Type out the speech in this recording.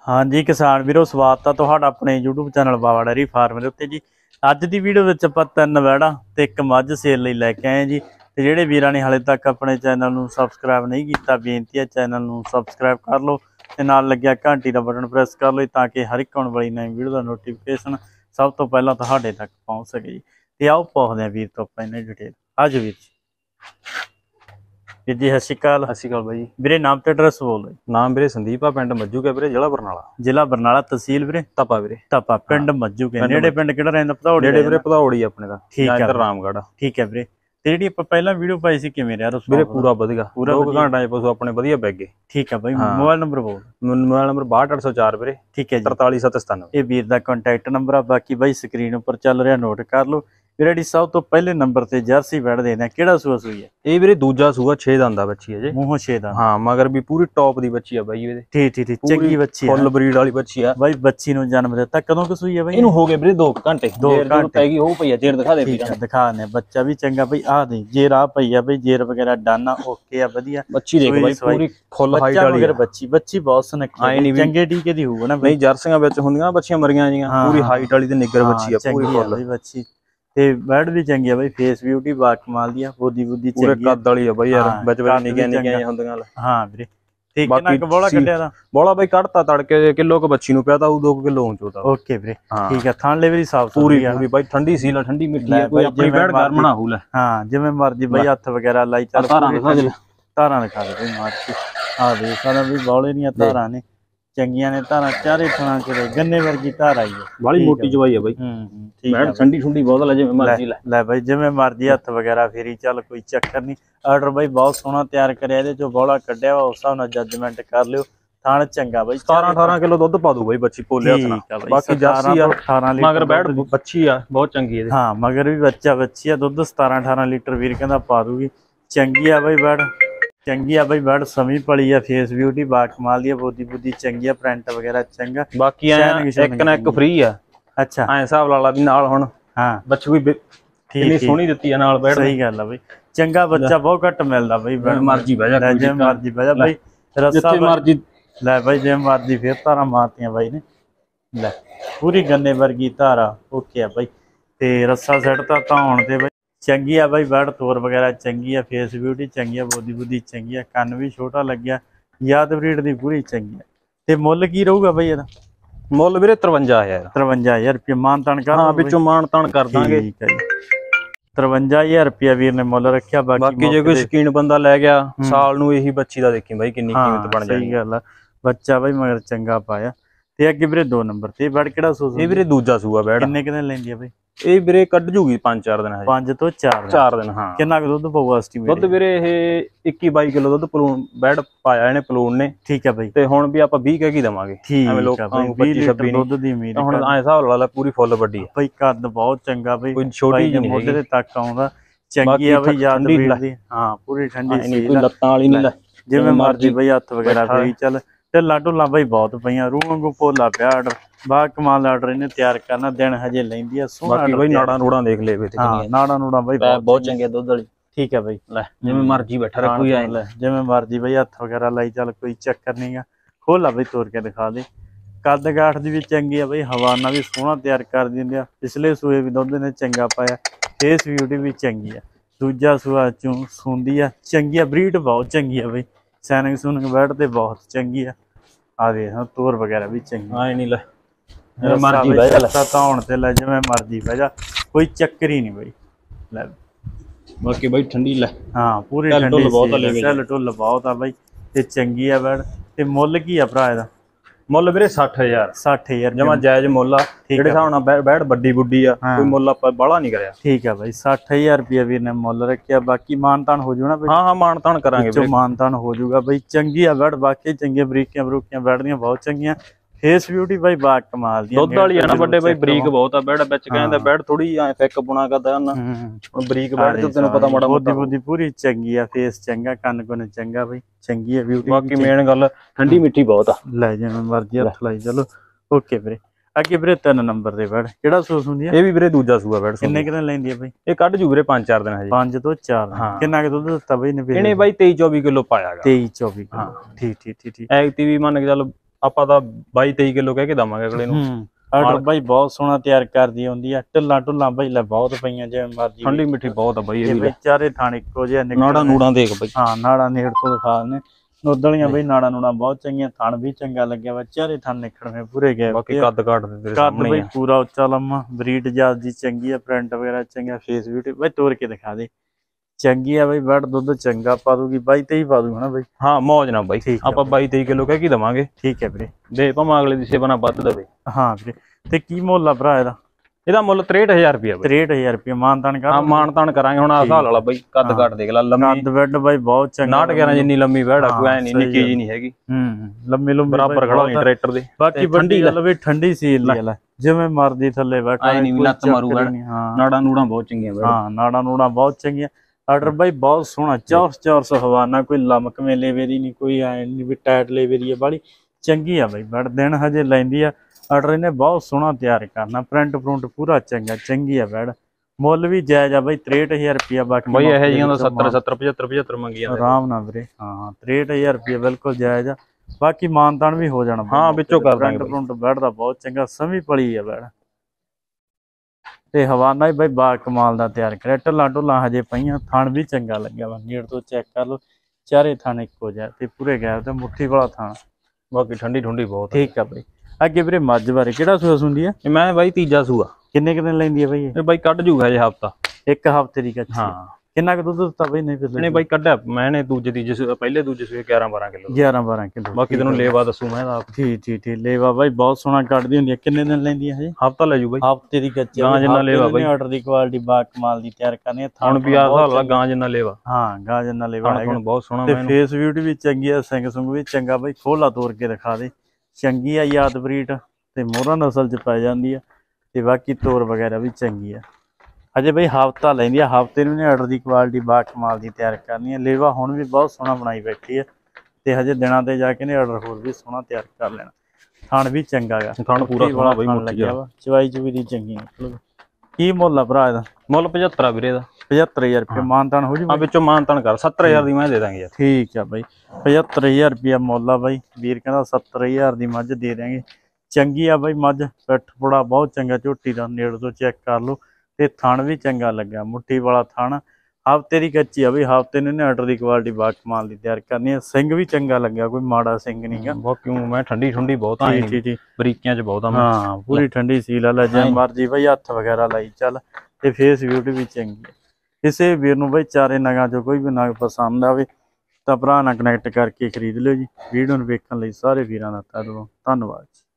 हाँ जी किसान वीरो स्वागत है तुहाडा अपने YouTube channel Baba dairy farm के उत्ते जी। अज की वीडियो में ਆਪਾਂ 3 ਵੈੜਾਂ ਤੇ ਇੱਕ ਮੱਝ ਸੇਲ ਲਈ ਲੈ ਕੇ ਆਏ जी। ਤੇ ਜਿਹੜੇ ਵੀਰਾਂ ਨੇ ਹਾਲੇ ਤੱਕ ਆਪਣੇ ਚੈਨਲ ਨੂੰ ਸਬਸਕ੍ਰਾਈਬ ਨਹੀਂ ਕੀਤਾ ਬੇਨਤੀ ਹੈ ਚੈਨਲ ਨੂੰ ਸਬਸਕ੍ਰਾਈਬ ਕਰ ਲਓ ਤੇ ਨਾਲ ਲੱਗਿਆ ਘੰਟੀ ਦਾ ਬਟਨ ਪ੍ਰੈਸ ਕਰ ਲਓ ਤਾਂ ਕਿ ਹਰ ਇੱਕ ਆਉਣ ਵਾਲੀ ਨਵੀਂ ਵੀਡੀਓ ਦਾ ਨੋਟੀਫਿਕੇਸ਼ਨ ਸਭ ਤੋਂ ਪਹਿਲਾਂ ਤੁਹਾਡੇ ਤੱਕ ਪਹੁੰਚ ਸਕੇ जी। ਤੇ ਆਓ ਪੁੱਛਦੇ ਹਾਂ ਵੀਰ ਤੋਂ ਆਪਾਂ ਇਹਨਾਂ ਡਿਟੇਲ। ਆਜੋ ਵੀਰ ਜੀ। जी सत श्रीकाल। सत श्रीकाल भाई। ਵੀਰੇ ਨਾਮ ਤੇ ਐਡਰੈਸ ਬੋਲ ਦਿਓ। नाम ਵੀਰੇ संदीप आ पिंड मज्जूके ਵੀਰੇ ਜ਼ਿਲ੍ਹਾ ਬਰਨਾਲਾ। ਜ਼ਿਲ੍ਹਾ ਬਰਨਾਲਾ ਤਹਿਸੀਲ ਵੀਰੇ ਤਪਾ ਵੀਰੇ। ਤਪਾ ਪਿੰਡ ਮੱਜੂਕੇ ਨੇੜੇ ਪਿੰਡ ਕਿਹੜਾ ਰਹਿੰਦਾ ਭਦੌੜੀ? ਨੇੜੇ ਵੀਰੇ ਭਦੌੜੀ ਆਪਣੇ ਦਾ ਠੀਕ ਹੈ ਇੱਧਰ ਰਾਮਗੜ੍ਹ। ਠੀਕ ਹੈ ਵੀਰੇ। ਤੇ ਜਿਹੜੀ ਆਪਾਂ ਪਹਿਲਾਂ ਵੀਡੀਓ ਪਾਈ ਸੀ ਕਿਵੇਂ ਰਿਹਾ ਵੀਰੇ ਪੂਰਾ ਵਧੀਆ 2 ਘੰਟਿਆਂ ਚ ਪਸ਼ੂ ਆਪਣੇ ਵਧੀਆ ਪੈ ਗਏ। ਠੀਕ ਹੈ ਬਾਈ ਮੋਬਾਈਲ ਨੰਬਰ ਬੋਲ। ਮੋਬਾਈਲ ਨੰਬਰ 62804 ਵੀਰੇ। ਠੀਕ ਹੈ ਜੀ 43797। ਇਹ ਵੀਰ ਦਾ ਕੰਟੈਕਟ ਨੰਬਰ ਆ ਬਾਕੀ ਬਾਈ ਸਕਰੀਨ ਉੱਪਰ ਚੱਲ ਰਿਹਾ ਨੋਟ ਕਰ ਲਓ। ਜਿਹੜੀ ਸਭ ਤੋਂ ਪਹਿਲੇ ਨੰਬਰ ਤੇ ਜਰਸੀ ਵੜ ਦੇਣਾ ਕਿਹੜਾ ਸੂਆ ਸੂਈ ਹੈ? ਇਹ ਵੀਰੇ ਦੂਜਾ ਸੂਆ 6 ਦੰਦ ਦਾ ਬੱਚੀ ਹੈ ਜੀ। ਮੂੰਹੋਂ 6 ਦੰਦ ਹਾਂ ਮਗਰ ਵੀ ਪੂਰੀ ਟੌਪ ਦੀ ਬੱਚੀ ਆ ਬਾਈ ਇਹਦੇ। ਠੀਕ ਚੰਗੀ ਬੱਚੀ ਆ ਫੁੱਲ ਬਰੀਡ ਵਾਲੀ ਬੱਚੀ ਆ ਬਾਈ। ਬੱਚੀ ਨੂੰ ਜਨਮ ਦਿੱਤਾ ਕਦੋਂ ਕਿ ਸੂਈ ਹੈ ਬਾਈ? ਇਹਨੂੰ ਹੋ ਗਏ ਵੀਰੇ 2 ਘੰਟੇ। 2 ਘੰਟੇ ਪੈ ਗਈ ਉਹ ਪਈ ਆ ਜੇਰ ਦਿਖਾ ਦੇ ਵੀਰ। ਦਿਖਾ ਨੇ ਬੱਚਾ ਵੀ ਚੰਗਾ ਬਾਈ। ਆ ਦੇ ਜੇਰ ਆ ਪਈ ਆ ਬਾਈ ਜੇਰ ਵਗੈਰਾ ਡਾਨਾ ਓਕੇ ਆ ਵਧੀਆ ਬੱਚੀ ਦੇਖ ਬਾਈ ਪੂਰੀ ਫੁੱਲ ਹਾਈਟ ਵਾਲੀ ਮਗਰ ਬੱਚੀ ਬਹੁਤ ਸੁਨੱਖੀ ਚੰਗੇ ਟੀਕੇ ਦੀ ਹੋਊ ਨਾ ਨਹੀਂ ਜਰਸੀਆਂ ਵਿੱਚ ਹੁੰਦੀਆਂ ਬੱਚੀਆਂ ਮਰੀਆਂ ਜੀਆਂ ਪੂਰੀ ਹਾਈਟ ਵਾਲੀ ਤੇ ਨਿੱਗਰ ਬੱਚੀ ਆ ਪੂਰੀ ਫੁੱਲ ਬੱਚੀ ਤੇ ਬੈਡ ਵੀ ਚੰਗੀ ਆ ਬਾਈ। ਫੇਸ ਬਿਊਟੀ ਬਾ ਕਮਾਲ ਦੀ ਆ ਬੋਦੀ ਚੰਗੀ ਪੂਰੇ ਕੱਦ ਵਾਲੀ ਆ ਬਾਈ ਯਾਰ ਵਿੱਚ ਨਿੱਕੀਆਂ ਹੁੰਦੀਆਂ। ਹਾਂ ਵੀਰੇ ਠੀਕ ਕਿੰਨਾ ਕ ਬੋਲਾ ਕੱਢਿਆ ਦਾ? ਬੋਲਾ ਬਾਈ ਕੱਢਤਾ ਤੜਕੇ ਕਿਲੋ ਕ ਬੱਚੀ ਨੂੰ ਪਿਆ ਤਾਂ ਉਹ 2 ਕਿਲੋ ਉਂਚੋਦਾ। ਓਕੇ ਵੀਰੇ ਠੀਕ ਆ। ਥਣ ਲੈ ਵੀ ਸਾਫ ਪੂਰੀ ਬਾਈ ਠੰਡੀ ਸੀ ਲਾ ਠੰਡੀ ਮਿੱਠੀ ਆ ਕੋਈ ਆਪਣੀ ਬੈਡ ਗਰਮਣਾ ਹੋਊ ਲੈ। ਹਾਂ ਜਿਵੇਂ ਮਰਜੀ ਬਾਈ ਹੱਥ ਵਗੈਰਾ ਲਾਈ ਚੱਲ ਧਾਰਾਂ ਦਿਖਾ ਦੇ ਬਾਈ ਮਾਰ ਕੇ। ਆ ਦੇ ਸਾਰਾ ਵੀ ਬੋਲੇ ਦੀਆਂ ਧਾਰਾਂ ਨੇ ਚੰਗੀਆਂ ਨੇ ਧਾਰਾਂ ਚਾਰੇ ਥਾਂ ਚ ਗੰਨੇ ਵਰਗੀ ਧਾਰ ਆਈ ਹੈ ਬਾਲੀ ਮੋਟੀ ਜਵਾਈ ਆ ਬਾਈ। ਠੀਕ ਹੈ ਠੰਡੀ ਠੁੰਡੀ ਬਹੁਤ ਲੈ ਜਿਵੇਂ ਮਰਜੀ ਲੈ ਬਾਈ ਜਿਵੇਂ ਮਰਜੀ ਹੱਥ ਵਗੈਰਾ ਫੇਰੀ ਚੱਲ ਕੋਈ ਚੱਕਰ ਨਹੀਂ। ਆਰਡਰ ਬਾਈ ਬਹੁਤ ਸੋਹਣਾ ਤਿਆਰ ਕਰਿਆ ਇਹਦੇ ਚੋਂ ਬੋਲਾ ਕੱਢਿਆ ਵਾ ਉਸ ਹਿਸਾਬ ਨਾਲ ਜੱਜਮੈਂਟ ਕਰ ਲਿਓ। ਥਾਣ ਚੰਗਾ ਬਾਈ 17-18 ਕਿਲੋ ਦੁੱਧ ਪਾ ਦੂ ਬਾਈ ਬੱਚੀ ਪੋਲੇ ਹੱਥ ਨਾਲ। ਬਾਕੀ ਜਰਸੀ ਆ 18 ਲੀਟਰ ਮਗਰ ਬੈਡ ਬੱਚੀ ਆ ਬਹੁਤ ਚੰਗੀ ਇਹਦੇ। ਹਾਂ ਮਗਰ ਵੀ ਬੱਚੀ ਆ ਦੁੱਧ 17-18 ਲੀਟਰ ਵੀਰ ਕਹਿੰਦਾ ਪਾ ਦੂਗੀ। ਚੰਗੀ ਆ ਬਾਈ ਬੈਡ ਚੰਗੀ ਆ ਬਾਈ ਬੈਡ ਸਮੀ ਪਲੀ ਆ ਫੇਸ ਬਿਊਟੀ ਬਾ ਕਮਾਲ ਦੀ ਆ ਬੋਦੀ ਚੰਗੀ ਆ ਪ੍ਰਿੰਟ ਵਗੈਰਾ ਚੰਗਾ। ਬਾਕੀ ਇੱਕ ਨਾ ਇੱਕ ਫ੍ਰੀ ਆ। ਅੱਛਾ ਐ ਹਿਸਾਬ ਲਾ ਲਾ ਵੀ ਨਾਲ ਹੁਣ ਹਾਂ ਬੱਚੂ ਵੀ ਕਿੰਨੀ ਸੋਹਣੀ ਦਿੱਤੀ ਆ ਨਾਲ ਬੈਡ। ਸਹੀ ਗੱਲ ਆ ਬਾਈ ਚੰਗਾ ਬੱਚਾ ਬਹੁਤ ਘੱਟ ਮਿਲਦਾ ਬਾਈ। ਮਰਜੀ ਬਹਿ ਜਾ ਜਿਵੇਂ ਮਰਜੀ ਬਹਿ ਜਾ ਬਾਈ ਰੱਸਾ ਮਰਜੀ ਲੈ ਬਾਈ ਜਿਵੇਂ ਮਰਜੀ ਫੇਰ ਧਾਰਾਂ ਮਾਰਤੀਆਂ ਬਾਈ ਨੇ ਲੈ ਪੂਰੀ ਗੰਨੇ ਵਰਗੀ ਧਾਰਾ ਓਕੇ ਆ ਬਾਈ। ਤੇ ਰੱਸਾ ਸੈੱਟ ਤਾਂ ਹੋਣ ਤੇ ਬਾਈ ਚੰਗੀ ਆ ਬਾਈ ਬੈਡ ਤੋਰ ਵਗੈਰਾ ਚੰਗੀ ਆ ਫੇਸ ਬਿਊਟੀ ਚੰਗੀ ਆ ਬੋਦੀ ਚੰਗੀ ਆ ਕੰਨ ਵੀ ਛੋਟਾ ਲੱਗਿਆ ਯਾਦ ਬਰੀਡ ਦੀ ਪੂਰੀ ਚੰਗੀ ਆ। ਤੇ ਮੁੱਲ ਕੀ ਰਹੂਗਾ ਬਾਈ ਇਹਦਾ? ਮੁੱਲ ਵੀਰੇ 53000 ਰੁਪਏ ਮਾਨ ਤਾਨ ਕਰ ਹਾਂ ਵਿੱਚੋਂ ਮਾਨ ਤਾਨ ਕਰ ਦਾਂਗੇ। ਠੀਕ ਹੈ ਜੀ 53000 ਰੁਪਏ ਵੀਰ ਨੇ ਮੁੱਲ ਰੱਖਿਆ। ਬਾਕੀ ਜੇ ਕੋਈ ਸ਼ਕੀਨ ਬੰਦਾ ਲੈ ਗਿਆ ਸਾਲ ਨੂੰ ਇਹੀ ਬੱਚੀ ਦਾ ਦੇਖੀ ਬਾਈ ਕਿੰਨੀ ਕੀਮਤ ਬਣ ਜਾਣੀ। ਸਹੀ ਗੱਲ ਆ ਬੱਚਾ ਬਾਈ ਮਗਰ ਚੰਗਾ ਪਾਇਆ। ਤੇ ਅੱਗੇ ਵੀਰੇ 2 ਨੰਬਰ ਤੇ ਬੈਡ ਕਿਹੜਾ ਸੂਆ? ਇਹ ਵੀਰੇ ਦੂਜਾ ਸੂਆ ਬੈਡ। ਕਿੰਨੇ ਕਿੰਨੇ ਲੈਂਦੀ ਆ ਬਾਈ? ਇਹ ਵੀਰੇ ਕੱਢ ਜੂਗੀ 5-4 ਦਿਨ। 5 ਤੋਂ 4 ਦਿਨ। ਹਾਂ ਕਿੰਨਾ ਕੁ ਦੁੱਧ ਪਊਗਾ ਐਸਟੀਮੇਟ? ਦੁੱਧ ਵੀਰੇ ਇਹ 21-22 ਕਿਲੋ ਦੁੱਧ ਪਲੂਣ ਬੈਡ ਪਾਇਆ ਇਹਨੇ ਪਲੂਣ ਨੇ। ਠੀਕ ਹੈ ਬਾਈ। ਤੇ ਹੁਣ ਵੀ ਆਪਾਂ 20 ਕਹਿ ਕੀ ਦਵਾਂਗੇ ਐਵੇਂ ਲੋਕਾਂ ਨੂੰ 25-26 ਦੁੱਧ ਦੀ ਉਮੀਦ। ਹੁਣ ਐ ਹਿਸਾਬ ਲਾ ਲੈ ਪੂਰੀ ਫੁੱਲ ਵੱਡੀ ਬਾਈ ਕੱਦ ਬਹੁਤ ਚੰਗਾ ਬਾਈ ਕੋਈ ਛੋਟੀ ਜਿਹੀ ਮੋਢੇ ਤੇ ਤੱਕ ਆਉਂਦਾ ਚੰਗੀ ਆ ਬਾਈ ਯਾਦ ਬਰੀਡ ਦੀ। ਹਾਂ ਪੂਰੀ ਠੰਡੀ ਸੀ ਕੋਈ ਲੱਤਾਂ ਵਾਲੀ ਨਹੀਂ ਲੈ ਜਿਵੇਂ ਮਰਜੀ ਬਾਈ ਹੱਥ ਵਗੈਰਾ ਫੇਰੀ ਚੱਲ। ਢਿੱਲਾ ਢੁੱਲਾ ਬਾਈ ਬਹੁਤ ਪਈਆਂ ਰੂਹ ਵਾਂਗੂ ਭੋਲਾ ਪਿਆ ਆਰਡਰ ਬਾ ਕਮਾਲ ਆਰਡਰ ਇਹਨੇ ਤਿਆਰ ਕਰਨਾ ਦਿਨ ਹਜੇ ਲੈਂਦੀ ਆ ਸੋਹਣਾ। ਬਾਕੀ ਬਾਈ ਨਾੜਾਂ ਨੂੜਾਂ ਦੇਖ ਲੈ ਵੇ ਤੇ ਕਿੰਨੀਆਂ ਨਾੜਾਂ ਬਾਈ ਬਹੁਤ ਚੰਗੇ ਦੁੱਧ ਵਾਲੀ। ਠੀਕ ਹੈ ਬਾਈ ਲੈ ਜਿਵੇਂ ਮਰਜੀ ਬੈਠਾ ਰੱਖੂ ਐ ਲੈ ਜਿਵੇਂ ਮਰਜੀ ਬਾਈ ਹੱਥ ਵਗੈਰਾ ਲਾਈ ਚੱਲ ਕੋਈ ਚੱਕਰ ਨਹੀਂਗਾ। ਖੋਲਾ ਬਾਈ ਤੋੜ ਕੇ ਦਿਖਾ ਦੇ। ਕੱਦ ਗਾਠ ਦੀ ਵੀ ਚੰਗੀ ਆ ਬਾਈ ਹਵਾਨਾ ਵੀ ਸੋਹਣਾ ਤਿਆਰ ਕਰ ਦਿੰਦੇ ਆ। ਪਿਛਲੇ ਸੂਏ ਵੀ ਦੁੱਧ ਨੇ ਚੰਗਾ ਪਾਇਆ ਫੇਸ ਬਿਊਟੀ ਵੀ ਚੰਗੀ ਆ। ਦੂਜਾ ਸੂਆ ਚੋਂ ਸੁੰਦੀ ਆ ਚੰਗੀ ਆ ਬਰੀਡ ਬਹੁਤ ਚੰਗੀ ਆ ਬਾਈ। ਸੈਨਿੰਗ ਸੂਨਿੰਗ ਬੈਡ ਤੇ ਬਹੁਤ ਚੰਗੀ ਆ। ਆ ਦੇ ਹਾਂ ਤੋਰ ਵਗੈਰਾ ਵੀ ਚੰਗੀ ਆ ਨਹੀਂ ਲੈ ਮਰਜੀ ਬਹਿ ਜਾ ਤਾਂ ਹੁਣ ਤੇ ਲੈ ਜਿਵੇਂ ਮਰਜੀ ਬਹਿ ਜਾ ਕੋਈ ਚੱਕਰ ਹੀ ਨਹੀਂ ਬਾਈ ਲੈ। ਬਾਕੀ ਬਾਈ ਠੰਡੀ ਲੈ ਹਾਂ ਪੂਰੀ ਠੰਡੀ ਚੱਲ ਢੁੱਲ ਬਹੁਤ ਆ ਬਾਈ ਤੇ ਚੰਗੀ ਆ ਬੈਡ। ਤੇ ਮੁੱਲ ਕੀ ਆ ਭਰਾ ਇਹਦਾ? ਮੁੱਲ ਵੀਰੇ 60000 ਜਮਾ ਜਾਇਜ਼ ਮੁੱਲ ਆ। ਜਿਹੜੇ ਹਿਸਾਬ ਨਾਲ ਬੈਡ ਵੱਡੀ ਬੁੱਢੀ ਆ ਕੋਈ ਮੁੱਲ ਆਪਾਂ ਬਾਹਲਾ ਨਹੀਂ ਕਰਿਆ। ਠੀਕ ਆ ਬਾਈ 60000 ਰੁਪਏ ਵੀਰ ਨੇ ਮੁੱਲ ਰੱਖਿਆ। ਬਾਕੀ ਮਾਨਤਾਨ ਹੋ ਜੂ ਨਾ ਬਾਈ? ਹਾਂ ਮਾਨਤਾਨ ਕਰਾਂਗੇ ਵੀਰੇ ਮਾਨਤਾਨ ਹੋ ਜੂਗਾ ਬਾਈ। ਚੰਗੀ ਆ ਬੈਡ ਬਾਕੀ ਚੰਗੇ ਬਰੀਕੀਆਂ ਬੈਡ ਦੀਆਂ ਬਹੁਤ ਚੰਗੀਆਂ ਫੇਸ ਬਿਊਟੀ ਬਾਈ ਬਾ ਕਮਾਲ ਦੀ ਦੁੱਧ ਵਾਲੀ ਆ ਨਾ ਵੱਡੇ ਬਾਈ ਬਰੀਕ ਬਹੁਤ ਆ ਬੈਡ ਵਿੱਚ ਕਹਿੰਦਾ ਬੈਡ ਥੋੜੀ ਐ ਫਿੱਕ ਪੁਣਾ ਕਰਦਾ ਨਾ ਹੁਣ ਬਰੀਕ ਬੈਡ ਤੇ ਤੈਨੂੰ ਪਤਾ ਮਾੜਾ ਬੋਦੀ ਪੂਰੀ ਚੰਗੀ ਆ ਫੇਸ ਚੰਗਾ ਕੰਨ ਕੋਨ ਚੰਗਾ ਬਾਈ ਚੰਗੀ ਆ ਬਿਊਟੀ। ਬਾਕੀ ਮੇਨ ਗੱਲ ਠੰਡੀ ਮਿੱਠੀ ਬਹੁਤ ਆ ਲੈ ਜਿਵੇਂ ਮਰਜ਼ੀ ਹੱਥ ਲਾਈ ਚਲੋ ਓਕੇ ਵੀਰੇ। ਅੱਗੇ ਵੀਰੇ 3 ਨੰਬਰ ਦੇ ਬੈਡ ਕਿਹੜਾ ਸੂਸ ਹੁੰਦੀ ਆ? ਇਹ ਵੀ ਵੀਰੇ ਦੂਜਾ ਸੂਆ ਬੈਡ। ਕਿੰਨੇ ਕਿੰਨੇ ਲੈਂਦੀ ਆ ਬਾਈ? ਇਹ ਕੱਢ ਜੂ ਵੀਰੇ 5-4 ਦਿਨ ਹਜੇ 5 ਤੋਂ 4 ਕਿੰਨਾ ਕੁ ਦੁੱਧ ਦਿੱਤਾ ਬਾਈ ਨੇ? ਇਹਨੇ ਬਾਈ 23-24 ਕਿਲੋ ਪਾਇਆਗਾ। 23-24 ਠੀਕ। ਐਕਟਿਵ ਵੀ ਮੰਨ ਕੇ ਚੱਲ ਆਪਾਂ ਤਾਂ 22-23 ਕਿਲੋ ਕਹਿ ਕੇ ਦਵਾਂਗੇ ਅਗਲੇ ਨੂੰ। ਆਰਡਰ ਬਾਈ ਬਹੁਤ ਸੋਹਣਾ ਤਿਆਰ ਕਰਦੀ ਹੁੰਦੀ ਆ। ਢਿੱਲਾਂ ਢੁੱਲਾਂ ਬਾਈ ਲੈ ਬਹੁਤ ਪਈਆਂ ਜਿਵੇਂ ਮਰਜੀ। ਠੰਡੀ ਮਿੱਠੀ ਬਹੁਤ ਆ ਬਾਈ ਇਹ ਵੀ। ਚਾਰੇ ਥਾਣ ਇੱਕੋ ਜਿਹੇ ਨਾੜਾ ਨੂੜਾਂ ਦੇਖ ਬਾਈ। ਹਾਂ ਨਾੜਾ ਨੇੜ ਤੋਂ ਦਿਖਾ ਨੇ ਨੋਦਲੀਆਂ ਬਈ ਨਾੜਾ ਨੂੜਾ ਬਹੁਤ ਚੰਗੀਆਂ। ਥਣ ਵੀ ਚੰਗਾ ਲੱਗਿਆ ਵਾ। ਚਾਰੇ ਥਣ ਨਿਕਲਵੇਂ ਪੂਰੇ ਗਏ। ਬਾਕੀ ਕੱਦ ਕਾਟ ਦੇ ਤੇਰੇ ਸਾਹਮਣੇ ਬਈ ਪੂਰਾ ਉੱਚਾ ਲੰਮਾ। ਬਰੀਡ ਜਾਤ ਚੰਗੀ ਆ। ਪ੍ਰਿੰਟ ਵਗੈਰਾ ਚੰਗਾ। ਫੇਸ ਬਿਊਟੀ ਬਈ ਤੋੜ ਕੇ ਦਿਖਾ ਦੇ। ਚੰਗੀ ਆ ਬਈ ਬੜ ਦੁੱਧ ਚੰਗਾ ਪਾ ਦੂਗੀ। 22-23 ਪਾ ਦੂ ਹਨਾ ਬਈ। ਹਾਂ ਮੌਜ ਨਾ ਬਾਈ ਆਪਾਂ 22-23 ਕਿਲੋ ਕਹਿ ਕੇ ਦਵਾਂਗੇ। ਠੀਕ ਹੈ ਵੀਰੇ ਦੇ ਭਾਵੇਂ ਅਗਲੇ ਦੀ ਸੇਵਾ ਨਾ ਵੱਧ ਦਵੇ। ਹਾਂ ਵੀਰੇ ਤੇ ਕੀ ਮੁੱਲ ਆ ਭਰਾ ਇਹਦਾ ਮੁੱਲ 63000 ਰੁਪਏ। 63000 ਰੁਪਏ ਮਾਨਤਾਨ ਕਰ। ਹਾਂ ਮਾਨਤਾਨ ਕਰਾਂਗੇ। ਹੁਣ ਆਹ ਹਿਸਾਬ ਵਾਲਾ ਬਾਈ ਕੱਦ ਕਾਟ ਦੇਖ ਲੈ। ਲੰਮੀ ਕੱਦ ਬੈੱਡ ਬਾਈ ਬਹੁਤ ਚੰਗਾ। 9-11 ਜਿੰਨੀ ਲੰਮੀ ਬੈੜ ਆ। ਕੋਈ ਐ ਨਹੀਂ ਨਿੱਕੀ ਜੀ ਨਹੀਂ ਹੈਗੀ। ਲੰਮੀ ਲੰਮੀ ਬਰਾਬਰ ਖੜਾ ਨਹੀਂ ਟਰੈਕਟਰ ਦੇ। ਬਾਕੀ ਵੱਡੀ ਗੱਲ ਵੀ ਠੰਡੀ ਸੀਲ ਦੀ ਗੱਲ ਜਿਵੇਂ ਮਰਦੀ ਥੱਲੇ ਬੈਠਾ ਐ ਨਹੀਂ ਲੱਤ ਮਾਰੂ ਬੈੜ। ਨਾੜਾ ਨੂੜਾਂ ਬਹੁਤ ਚੰਗੀਆਂ ਬੈੜ। ਹਾਂ ਨਾੜਾ ਨੂੜਾ ਬਹੁਤ ਚੰਗੀਆਂ। ਆਰਡਰ ਬਾਈ ਬਹੁਤ ਸੋਹਣਾ। 400 ਹਵਾਨਾ ਕੋਈ ਲਮਕਵੇਂ ਲੇਵੇ ਦੀ ਨਹੀਂ। ਕੋਈ ਐ ਨਹੀਂ ਵੀ ਟਾਈਟ ਲੇਵੇ ਦੀ ਆ। ਬਾਲੀ ਚੰਗੀ ਆ ਬਾਈ ਬੈੜ। ਦਿਨ ਹਜੇ ਲੈਂਦੀ ਆ। ਆਰਡਰ ਇਹਨੇ ਬਹੁਤ ਸੋਹਣਾ ਤਿਆਰ ਕਰਨਾ। ਪ੍ਰਿੰਟ ਪ੍ਰਿੰਟ ਪੂਰਾ ਚੰਗਾ। ਚੰਗੀ ਆ ਬੈੜ। ਮੁੱਲ ਵੀ ਜਾਇਜ਼ ਆ ਬਾਈ 63000 ਰੁਪਇਆ। ਬਾਕੀ ਬਾਈ ਇਹੋ ਜਿਹੀਆਂ ਦਾ 70 75 ਮੰਗੀਆਂ ਆਰਾਮ ਨਾਲ ਵੀਰੇ। ਹਾਂ 63000 ਰੁਪਇਆ ਬਿਲਕੁਲ ਜਾਇਜ਼ ਆ। ਬਾਕੀ ਮਾਨਤਾਨ ਵੀ ਹੋ ਜਾਣਾ। ਹਾਂ ਵਿੱਚੋਂ ਕਰ ਦਾਂਗੇ। ਪ੍ਰਿੰਟ ਪ੍ਰਿੰਟ ਬੈੜ ਦਾ ਬਹੁਤ ਚੰਗਾ। ਸਮੀ ਪਲੀ ਆ ਬੈੜ ਤੇ ਹਵਾਨਾ ਵੀ ਬਾਈ ਬਾ ਕਮਾਲ ਦਾ ਤਿਆਰ ਕਰਿਆ। ਢੱਲਾਂ ਢੁੱਲਾਂ ਹਜੇ ਪਈਆਂ। ਥਣ ਵੀ ਚੰਗਾ ਲੱਗਿਆ ਵਾ। ਨੇੜ ਤੋਂ ਚੈੱਕ ਕਰ ਲਓ। ਚਾਰੇ ਥਣ ਇੱਕੋ ਜਿਹਾ ਤੇ ਪੂਰੇ ਗੈਪ ਤੇ ਮੁੱਠੀ ਵਾਲਾ ਥਣ। ਬਾਕੀ ਠੰਡੀ ਠੰਡੀ ਬਹੁਤ। ਠੀਕ ਆ ਬਾਈ। ਅੱਗੇ ਵੀਰੇ ਮੱਝ ਬਾਰੇ ਕਿਹੜਾ ਸੂਆ ਸੁੰਦੀ ਆ? ਮੈਂ ਬਾਈ ਤੀਜਾ ਸੂਆ। ਕਿੰਨੇ ਕੁ ਦਿਨ ਲੈਂਦੀ ਆ ਬਾਈ ਇਹ ਬਾਈ ਕੱਢ ਜੂਗਾ ਹਜੇ ਹਫਤਾ। ਇੱਕ ਹਫਤੇ ਦੀ ਕੱਚੀ। ਹਾਂ ਕਿੰਨਾ ਕੁ ਦੁੱਧ ਦਿੱਤਾ ਬਾਈ? ਨਹੀਂ ਬਾਈ ਕੱਢਿਆ ਮੈਂ ਨੇ ਦੂਜੇ ਤੀਜੇ ਪਹਿਲੇ ਦੂਜੇ ਸੂਏ 11-12 ਕਿਲੋ। 11-12 ਕਿਲੋ। ਬਾਕੀ ਤੈਨੂੰ ਲੇਵਾ ਦੱਸੂ ਮੈਂ ਇਹਦਾ। ਠੀਕ ਲੇਵਾ ਬਾਈ ਬਹੁਤ ਸੋਹਣਾ ਕੱਢਦੀ ਹੁੰਦੀ ਆ। ਕਿੰਨੇ ਦਿਨ ਲੈਂਦੀ ਆ ਹਜੇ? ਹਫਤਾ ਲੈ ਜੂ ਬਾਈ। ਹਫਤੇ ਦੀ ਕੱਚੀ। ਗਾਂ ਜਿੰਨਾ ਲੇਵਾ ਬਾਈ। ਆਰਡਰ ਦੀ ਕੁਆਲਿਟੀ ਬਾ ਕਮਾਲ ਦੀ ਤਿਆਰ ਕਰਨੀ ਆ। ਹੁਣ ਵੀ ਆਹ ਹਾਲ ਗਾਂ ਜਿੰਨਾ ਲੇਵਾ। ਹਾਂ ਗਾਂ ਜਿੰਨਾ ਲੇਵਾ ਹੈਗਾ। ਬਹੁਤ ਸੋਹਣਾ। ਤੇ ਫੇਸ ਬਿਊਟੀ ਵੀ ਚੰਗੀ ਆ। ਸਿੰਘ ਸੁੰਗ ਵੀ ਚੰਗਾ ਬਾਈ। ਖੋਲਾ ਤੋੜ ਕੇ ਦਿਖਾ ਦੇ। ਚੰਗੀ ਆ ਯਾਦ ਬਰੀਡ ਤੇ ਮੋਹਰਾ ਨਸਲ ਚ ਪੈ ਜਾਂਦੀ ਆ। ਤੇ ਬਾਕੀ ਤੋਰ ਵਗੈਰਾ ਵੀ ਚੰਗੀ ਆ। ਅਜੇ ਬਈ ਹਫਤਾ ਲੈਂਦੀ ਆ। ਹਫਤੇ ਨੂੰ ਆਰਡਰ ਦੀ ਕੁਆਲਿਟੀ ਬਾ ਕਮਾਲ ਦੀ ਤਿਆਰ ਕਰਨੀ ਆ। ਲੇਵਾ ਹੁਣ ਵੀ ਬਹੁਤ ਸੋਹਣਾ ਬਣਾਈ ਬੈਠੀ ਆ। ਤੇ ਹਜੇ ਦਿਨਾਂ ਤੇ ਜਾ ਕੇ ਨੇ ਆਰਡਰ ਹੋਰ ਵੀ ਸੋਹਣਾ ਤਿਆਰ ਕਰ ਲੈਣਾ। ਥਣ ਵੀ ਚੰਗਾ ਗਾ। ਥਣ ਪੂਰਾ ਸੋਹਣਾ ਬਈ ਲੱਗਿਆ ਵਾ। ਚਵਾਈ ਚੁਵੀ ਦੀ ਚੰਗੀ ਨਿਕਲੂ। ਕੀ ਮੁੱਲ ਆ ਭਰਾ ਇਹਦਾ? ਮੁੱਲ 75 ਆ ਵੀਰੇ ਦਾ। 75000 ਰੁਪਏ ਮਾਨਤਾਨ ਹੋ ਜੂ? ਹਾਂ ਵਿੱਚੋਂ ਮਾਨਤਾਨ ਕਰ। 70000 ਦੀ ਮੈਂ ਦੇ ਦਾਂਗੇ ਯਾਰ। ਠੀਕ ਆ ਬਾਈ 75000 ਰੁਪਇਆ ਮੁੱਲ ਆ ਬਾਈ। ਵੀਰ ਕਹਿੰਦਾ 70000 ਦੀ ਮੱਝ ਦੇ ਦਾਂਗੇ। ਚੰਗੀ ਆ ਬਾਈ ਮੱਝ। ਪਿੱਠ ਪੁੜਾ ਬਹੁਤ ਚੰਗਾ। ਝੋਟੀ ਦਾ ਨੇੜ ਤੋਂ ਚੈੱਕ ਕਰ ਲਓ। ਤੇ ਥਣ ਵੀ ਚੰਗਾ ਲੱਗਿਆ। ਮੁੱਠੀ ਵਾਲਾ ਥਣ। ਹਫਤੇ ਦੀ ਕੱਚੀ ਆ ਬਈ। ਹਫਤੇ ਨੂੰ ਇਹਨੇ ਆਰਡਰ ਦੀ ਕੁਆਲਿਟੀ ਬਾ ਕਮਾਲ ਦੀ ਤਿਆਰ ਕਰਨੀ ਆ। ਸਿੰਘ ਵੀ ਚੰਗਾ ਲੱਗਿਆ। ਕੋਈ ਮਾੜਾ ਸਿੰਘ ਨਹੀਂ ਗਾ। ਬਹੁਤ ਕਿਉਂ ਮੈਂ ਠੰਡੀ ਠੰਡੀ ਬਹੁਤ ਆ। ਬਰੀਕੀਆਂ ਚ ਬਹੁਤ ਆ। ਹਾਂ ਪੂਰੀ ਠੰਡੀ ਸੀਲ ਆ। ਲੈ ਜੇ ਮਰਜੀ ਬਈ ਹੱਥ ਵਗੈਰਾ ਲਾਈ ਚੱਲ। ਤੇ ਫੇਸ ਬਿਊਟੀ ਵੀ ਚੰਗੀ ਆ। ਕਿਸੇ ਵੀਰ ਨੂੰ ਬਈ ਚਾਰੇ ਨਗਾਂ ਚੋਂ ਕੋਈ ਵੀ ਨਗ ਪਸੰਦ ਆਵੇ ਤਾਂ ਭਰਾ ਨਾਲ ਕਨੈਕਟ ਕਰਕੇ ਖਰੀਦ ਲਿਓ ਜੀ। ਵੀਡੀਓ ਨੂੰ ਵੇਖਣ ਲਈ ਸਾਰੇ ਵੀਰਾਂ ਦਾ ਧੰਨਵਾਦ।